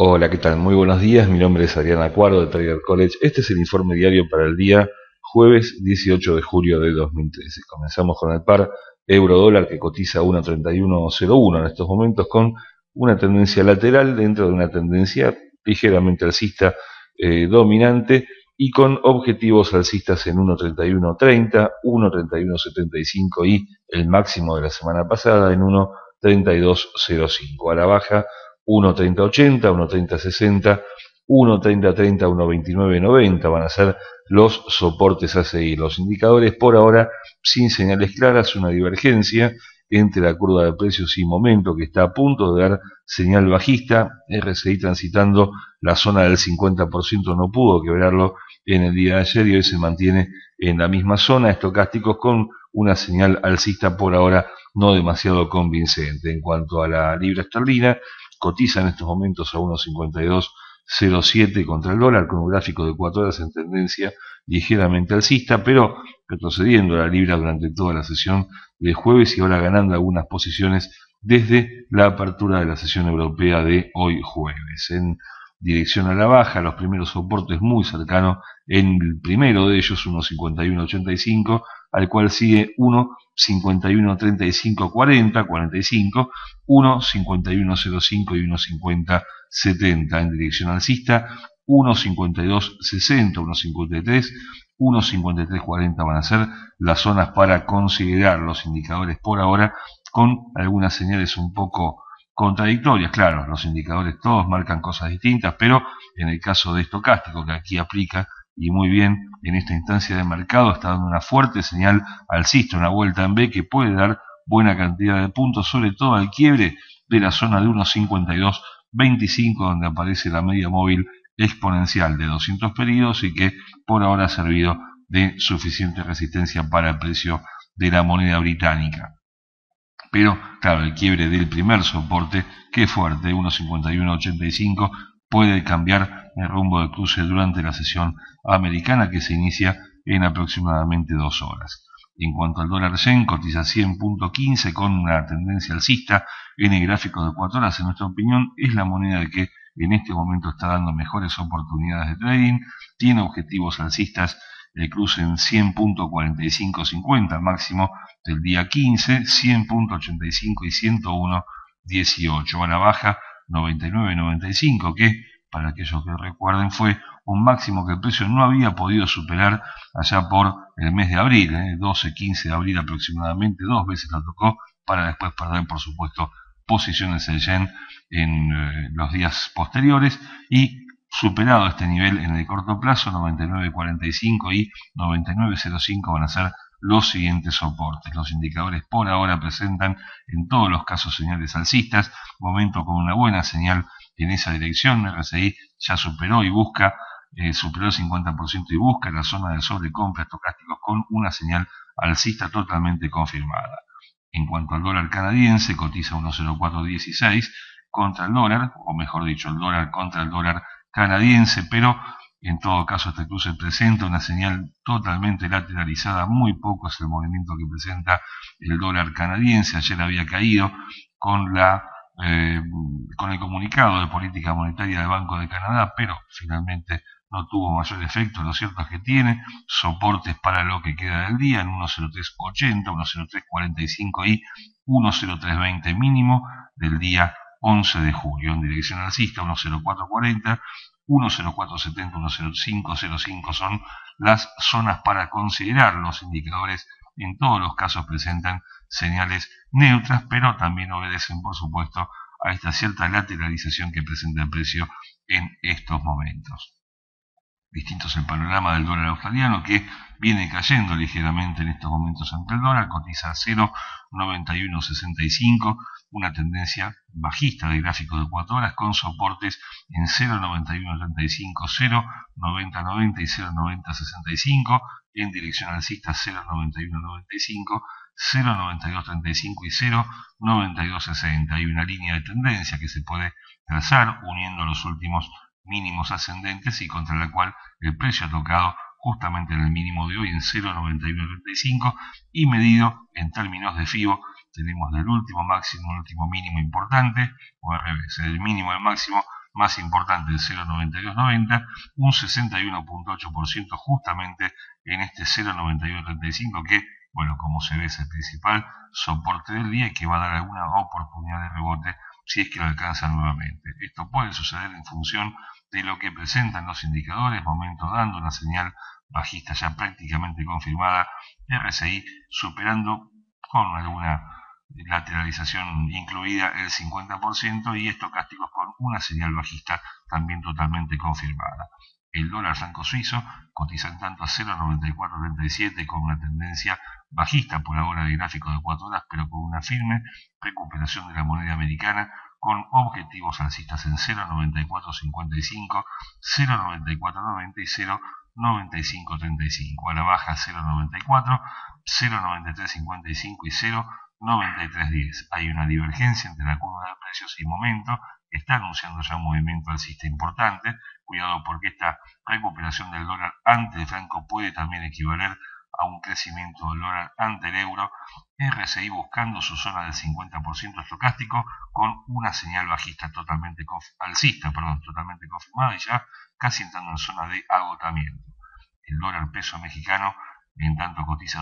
Hola, ¿qué tal? Muy buenos días. Mi nombre es Adrián Acuardo de Trader College. Este es el informe diario para el día jueves 18 de julio de 2013. Comenzamos con el par euro-dólar que cotiza a 1.3101 en estos momentos con una tendencia lateral dentro de una tendencia ligeramente alcista dominante y con objetivos alcistas en 1.3130, 1.3175 y el máximo de la semana pasada en 1.3205. A la baja 1.3080, 1.3060, 1.3030, 1.2990 van a ser los soportes a seguir. Los indicadores por ahora sin señales claras, una divergencia entre la curva de precios y momento que está a punto de dar señal bajista. RSI transitando la zona del 50%, no pudo quebrarlo en el día de ayer y hoy se mantiene en la misma zona. Estocásticos con una señal alcista por ahora no demasiado convincente. En cuanto a la libra esterlina, cotiza en estos momentos a 1.5207 contra el dólar, con un gráfico de 4 horas en tendencia ligeramente alcista, pero retrocediendo la libra durante toda la sesión de jueves y ahora ganando algunas posiciones desde la apertura de la sesión europea de hoy jueves. En dirección a la baja, los primeros soportes muy cercanos, en el primero de ellos 1.5185, al cual sigue 1.513540, 45, 1.5105 y 1.5070 en dirección alcista, 1.5260, 1.53, 1.5340 van a ser las zonas para considerar. Los indicadores por ahora con algunas señales un poco contradictorias. Claro, los indicadores todos marcan cosas distintas, pero en el caso de estocástico, que aquí aplica y muy bien en esta instancia de mercado, está dando una fuerte señal alcista, una vuelta en B que puede dar buena cantidad de puntos, sobre todo al quiebre de la zona de 1.5225, donde aparece la media móvil exponencial de 200 periodos y que por ahora ha servido de suficiente resistencia para el precio de la moneda británica. Pero, claro, el quiebre del primer soporte, que es fuerte, 1.5185, puede cambiar el rumbo del cruce durante la sesión americana que se inicia en aproximadamente 2 horas. En cuanto al dólar yen, cotiza 100.15 con una tendencia alcista en el gráfico de 4 horas. En nuestra opinión, es la moneda que en este momento está dando mejores oportunidades de trading, tiene objetivos alcistas, el cruce en 100.4550 máximo del día 15, 100.85 y 101.18. A la baja 99.95, que para aquellos que recuerden fue un máximo que el precio no había podido superar allá por el mes de abril, 12-15 de abril aproximadamente, 2 veces la tocó para después perder, por supuesto, posiciones el yen en los días posteriores y superado este nivel en el corto plazo, 99.45 y 99.05 van a ser los siguientes soportes. Los indicadores por ahora presentan en todos los casos señales alcistas, momento con una buena señal en esa dirección. RSI ya superó y busca, superó el 50% y busca la zona de sobrecompra estocásticos con una señal alcista totalmente confirmada. En cuanto al dólar canadiense, cotiza 1.0416 contra el dólar, o mejor dicho, el dólar contra el dólar canadiense, pero en todo caso este cruce presenta una señal totalmente lateralizada, muy poco es el movimiento que presenta el dólar canadiense. Ayer había caído con con el comunicado de política monetaria del Banco de Canadá, pero finalmente no tuvo mayor efecto. Lo cierto es que tiene soportes para lo que queda del día en 1.0380, 1.0345 y 1.0320 mínimo del día 11 de julio. En dirección alcista 1.0440, 1.0470, 1.0505 son las zonas para considerar. Los indicadores en todos los casos presentan señales neutras, pero también obedecen, por supuesto, a esta cierta lateralización que presenta el precio en estos momentos. Distinto es el panorama del dólar australiano, que viene cayendo ligeramente en estos momentos ante el dólar, cotiza a 0.9165, una tendencia bajista de gráfico de 4 horas con soportes en 0.9135, 0.9090 y 0.9065, en dirección alcista 0.9195, 0.9235 y 0.9260. Hay una línea de tendencia que se puede trazar uniendo los últimos mínimos ascendentes y contra la cual el precio ha tocado justamente en el mínimo de hoy en 0.9135 y medido en términos de FIBO tenemos del último máximo al último mínimo importante, o al revés, del mínimo al máximo más importante, el 0,9290, un 61,8% justamente en este 0,9135 que, bueno, como se ve, es el principal soporte del día y que va a dar alguna oportunidad de rebote si es que lo alcanza nuevamente. Esto puede suceder en función de lo que presentan los indicadores, momento dando una señal bajista ya prácticamente confirmada, RSI superando con alguna lateralización incluida el 50% y estocásticos con una señal bajista también totalmente confirmada. El dólar franco suizo cotiza en tanto a 0,9437 con una tendencia bajista por ahora de gráfico de 4 horas, pero con una firme recuperación de la moneda americana con objetivos alcistas en 0,9455, 0,9490 y 0,9535. A la baja 0,94, 0,9355 y 0,9310. Hay una divergencia entre la curva de precios y momento que está anunciando ya un movimiento alcista importante. Cuidado porque esta recuperación del dólar ante el franco puede también equivaler a un crecimiento del dólar ante el euro. RSI buscando su zona del 50% estocástico con una señal bajista alcista totalmente confirmada y ya casi entrando en zona de agotamiento. El dólar peso mexicano en tanto cotiza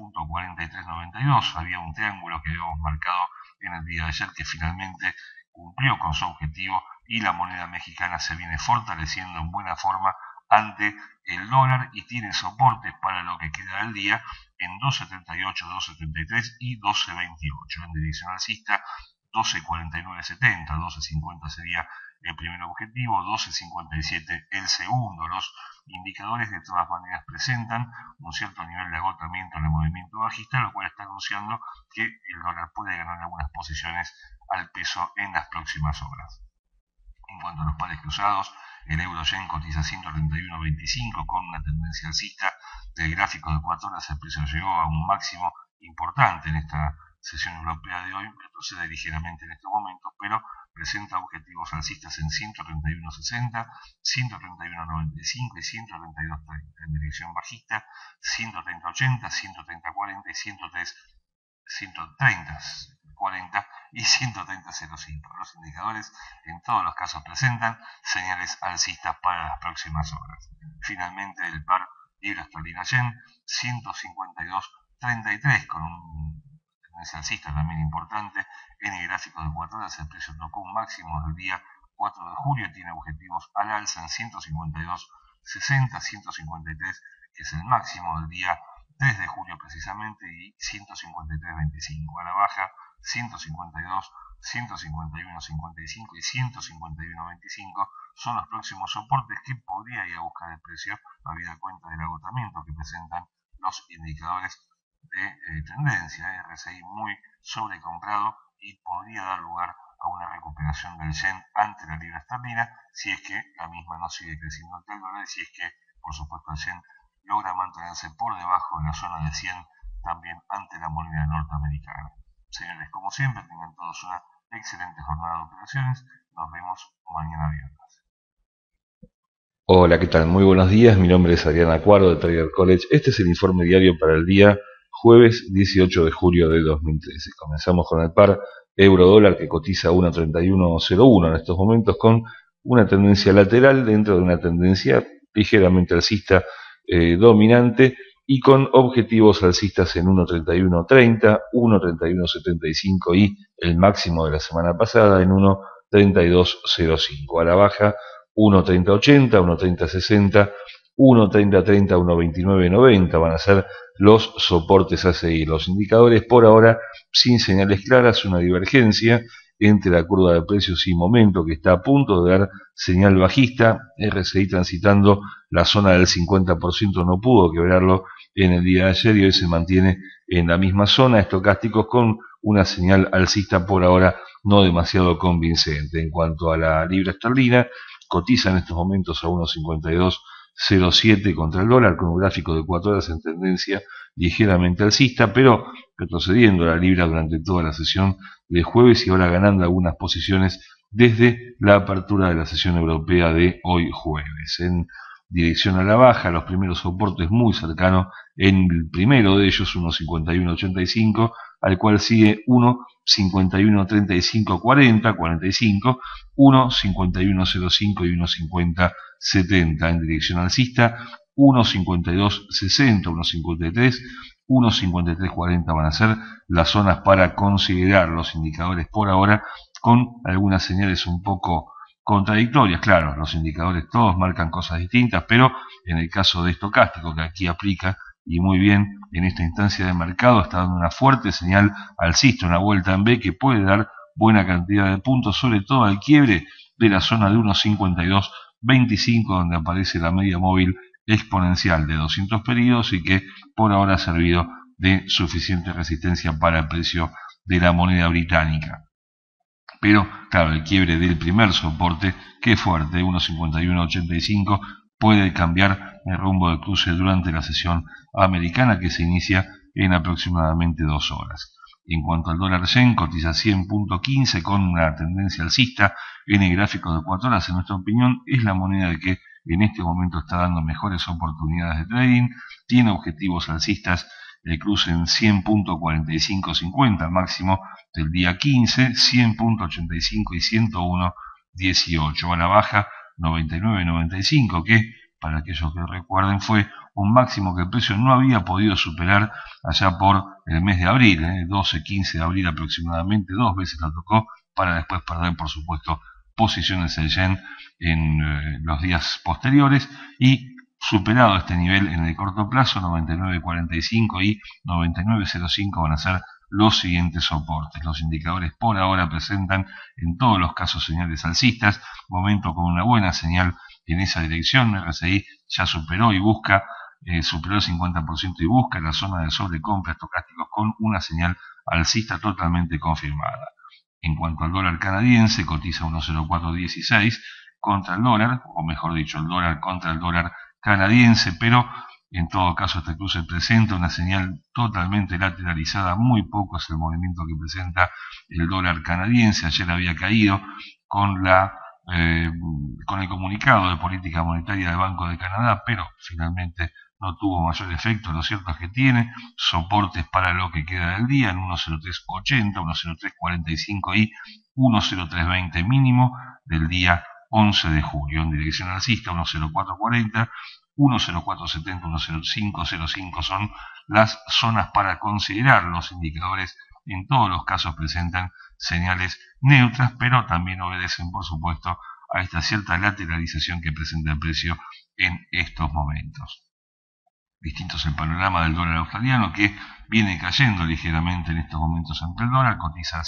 12,4392. Había un triángulo que habíamos marcado en el día de ayer que finalmente cumplió con su objetivo y la moneda mexicana se viene fortaleciendo en buena forma ante el dólar y tiene soportes para lo que queda del día en 12.38, 12.33 y 12.28. En dirección alcista 12.4970, 12.50 sería el primer objetivo, 12.57 el segundo. Los indicadores de todas maneras presentan un cierto nivel de agotamiento en el movimiento bajista, lo cual está anunciando que el dólar puede ganar algunas posiciones al peso en las próximas horas. En cuanto a los pares cruzados, el euro-yen cotiza 131.25 con una tendencia alcista del gráfico de 4 horas. El precio llegó a un máximo importante en esta sesión europea de hoy, retrocede ligeramente en estos momentos, pero presenta objetivos alcistas en 131.60, 131.95 y 132.30. En dirección bajista, 130.80, 130.40 y 130.40 y 130.05. Los indicadores en todos los casos presentan señales alcistas para las próximas horas. Finalmente, el par libra esterlina yen 152.33 con un tendencia alcista también importante en el gráfico de 4 horas. El precio tocó un máximo del día 4 de julio, tiene objetivos al alza en 152.60, 153 que es el máximo del día 3 de julio precisamente y 153.25. A la baja 152, 151.55 y 151.25 son los próximos soportes que podría ir a buscar el precio habida cuenta del agotamiento que presentan los indicadores de tendencia. RSI muy sobrecomprado y podría dar lugar a una recuperación del yen ante la libra esterlina si es que la misma no sigue creciendo ante el dólar y si es que, por supuesto, el yen logra mantenerse por debajo de la zona de 100 también ante la moneda norteamericana. Señores, como siempre, tengan todos una excelente jornada de operaciones. Nos vemos mañana viernes. Hola, ¿qué tal? Muy buenos días. Mi nombre es Adrián Acuardo de Trader College. Este es el informe diario para el día jueves 18 de julio de 2013. Comenzamos con el par euro-dólar que cotiza 1.3101 en estos momentos con una tendencia lateral dentro de una tendencia ligeramente alcista dominante y con objetivos alcistas en 1.3130, 1.3175 y el máximo de la semana pasada en 1.3205. A la baja 1.3080, 1.3060, 1.3030, 1.2990 van a ser los soportes a seguir. Los indicadores por ahora sin señales claras, una divergencia entre la curva de precios y momento que está a punto de dar señal bajista. RSI transitando la zona del 50% no pudo quebrarlo en el día de ayer y hoy se mantiene en la misma zona. Estocásticos con una señal alcista por ahora no demasiado convincente. En cuanto a la libra esterlina, cotiza en estos momentos a 1.5207 contra el dólar con un gráfico de 4 horas en tendencia ligeramente alcista, pero retrocediendo la libra durante toda la sesión de jueves y ahora ganando algunas posiciones desde la apertura de la sesión europea de hoy jueves. En dirección a la baja, los primeros soportes muy cercanos, en el primero de ellos 1.5185, al cual sigue 1.5135 40, 45, 1.5105 y 1.5070 en dirección alcista, 1.5260, 1.53, 1.5340 van a ser las zonas para considerar los indicadores por ahora, con algunas señales un poco contradictorias. Claro, los indicadores todos marcan cosas distintas, pero en el caso de estocástico, que aquí aplica y muy bien en esta instancia de mercado, está dando una fuerte señal alcista, una vuelta en B que puede dar buena cantidad de puntos, sobre todo al quiebre de la zona de 1.5225, donde aparece la media móvil exponencial de 200 periodos y que por ahora ha servido de suficiente resistencia para el precio de la moneda británica. Pero, claro, el quiebre del primer soporte, que es fuerte, 1.5185, puede cambiar el rumbo del cruce durante la sesión americana, que se inicia en aproximadamente 2 horas. En cuanto al dólar yen, cotiza 100.15 con una tendencia alcista en el gráfico de 4 horas. En nuestra opinión, es la moneda de que en este momento está dando mejores oportunidades de trading, tiene objetivos alcistas, el cruce en 100.4550 máximo del día 15, 100.85 y 101.18. A la baja 99.95, que para aquellos que recuerden fue un máximo que el precio no había podido superar allá por el mes de abril, 12-15 de abril aproximadamente, 2 veces la tocó para después perder, por supuesto, posiciones el yen en los días posteriores, y superado este nivel en el corto plazo, 99.45 y 99.05 van a ser los siguientes soportes. Los indicadores por ahora presentan en todos los casos señales alcistas, momento con una buena señal en esa dirección. RSI ya superó y busca, superó el 50% y busca la zona de sobrecompra estocásticos con una señal alcista totalmente confirmada. En cuanto al dólar canadiense, cotiza 1.0416 contra el dólar, o mejor dicho, el dólar contra el dólar canadiense, pero en todo caso este cruce presenta una señal totalmente lateralizada, muy poco es el movimiento que presenta el dólar canadiense. Ayer había caído con con el comunicado de política monetaria del Banco de Canadá, pero finalmente no tuvo mayor efecto. Lo cierto es que tiene soportes para lo que queda del día en 1.0380, 1.0345 y 1.0320 mínimo del día 11 de julio. En dirección alcista 1.0440, 1.0470, 1.0505 son las zonas para considerar. Los indicadores en todos los casos presentan señales neutras, pero también obedecen, por supuesto, a esta cierta lateralización que presenta el precio en estos momentos. Distinto es el panorama del dólar australiano, que viene cayendo ligeramente en estos momentos ante el dólar, cotiza a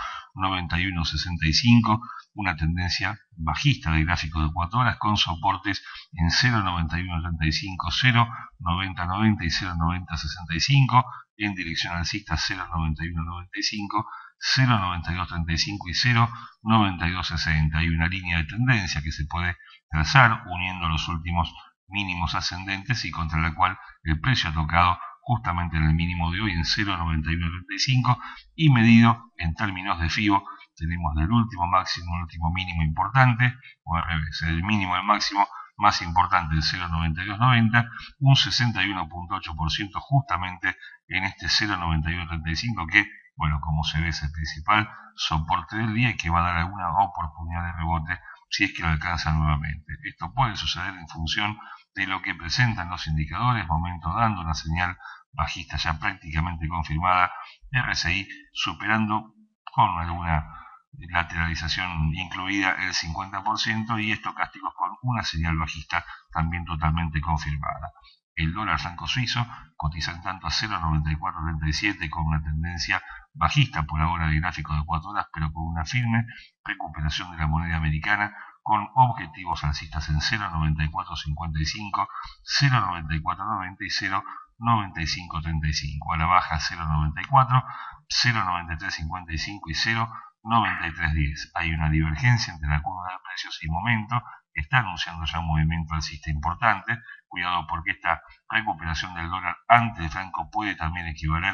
0.9165, una tendencia bajista de gráfico de 4 horas con soportes en 0.9135, 0.9090 y 0.9065, en dirección alcista 0.9195, 0.9235 y 0.9260. Hay una línea de tendencia que se puede trazar uniendo los últimos mínimos ascendentes y contra la cual el precio ha tocado justamente en el mínimo de hoy en 0.9135, y medido en términos de FIBO tenemos del último máximo al último mínimo importante, o al revés, el mínimo al máximo más importante el 0.9290, un 61.8% justamente en este 0.9135 que, bueno, como se ve, es el principal soporte del día y que va a dar alguna oportunidad de rebote si es que lo alcanza nuevamente. Esto puede suceder en función de lo que presentan los indicadores, momento dando una señal bajista ya prácticamente confirmada, RSI superando con alguna lateralización incluida el 50%, y estocásticos con una señal bajista también totalmente confirmada. El dólar franco suizo cotiza en tanto a 0.9437 con una tendencia bajista por ahora de gráfico de 4 horas, pero con una firme recuperación de la moneda americana, con objetivos alcistas en 0.9455, 0.9490 y 0.9535. A la baja 0.94, 0.9355 y 0.9310. Hay una divergencia entre la curva de precios y momento está anunciando ya un movimiento alcista importante. Cuidado, porque esta recuperación del dólar ante el franco puede también equivaler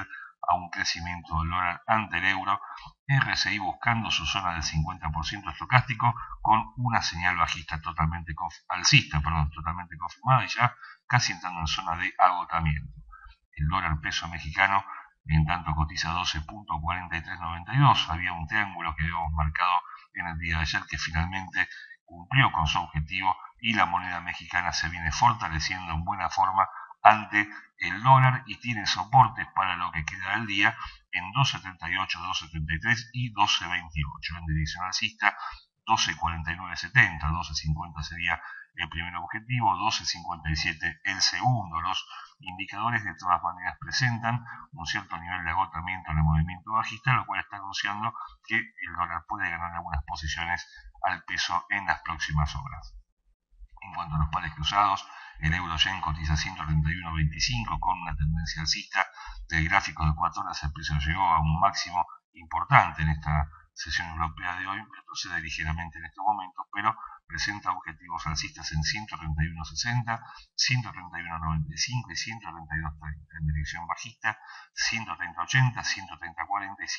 a un crecimiento del dólar ante el euro, RSI buscando su zona del 50% estocástico con una señal bajista alcista, totalmente confirmada y ya casi entrando en zona de agotamiento. El dólar peso mexicano en tanto cotiza 12.4392, había un triángulo que habíamos marcado en el día de ayer que finalmente cumplió con su objetivo y la moneda mexicana se viene fortaleciendo en buena forma ante el dólar y tiene soportes para lo que queda del día en 2.78, 2.73 y 12.28. En dirección alcista 12.4970, 12.50 sería el primer objetivo, 12.57 el segundo. Los indicadores de todas maneras presentan un cierto nivel de agotamiento en el movimiento bajista, lo cual está anunciando que el dólar puede ganar algunas posiciones al peso en las próximas horas. En cuanto a los pares cruzados, el euro-yen cotiza 131.25 con una tendencia alcista. Del gráfico de 4 horas el precio llegó a un máximo importante en esta sesión europea de hoy, retrocede ligeramente en estos momentos, pero presenta objetivos alcistas en 131.60, 131.95 y 132.30. En dirección bajista, 130.80, 130.40 y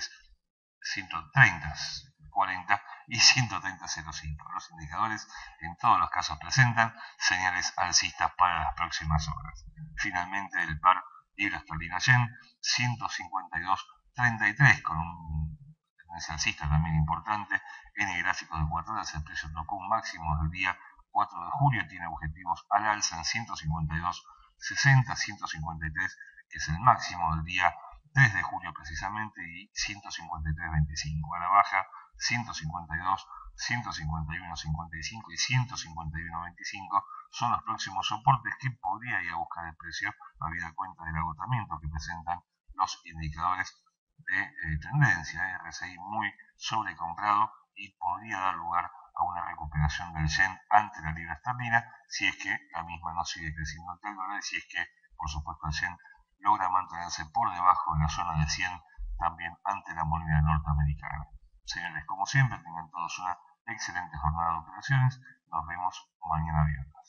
130.40 y 130.05. Los indicadores en todos los casos presentan señales alcistas para las próximas horas. Finalmente el par libra esterlina yen 152.33 con un tendencia alcista también importante. En el gráfico de 4 horas el precio tocó un máximo del día 4 de julio, tiene objetivos al alza en 152.60, 153 que es el máximo del día 3 de julio precisamente y 153.25. A la baja 152, 151.55 y 151.25 son los próximos soportes que podría ir a buscar el precio habida cuenta del agotamiento que presentan los indicadores de tendencia. RSI muy sobrecomprado y podría dar lugar a una recuperación del yen ante la libra esterlina si es que la misma no sigue creciendo ante el dólar y si es que por supuesto el yen logra mantenerse por debajo de la zona de 100 también ante la moneda norteamericana. Señores, como siempre, tengan todos una excelente jornada de operaciones. Nos vemos mañana viernes.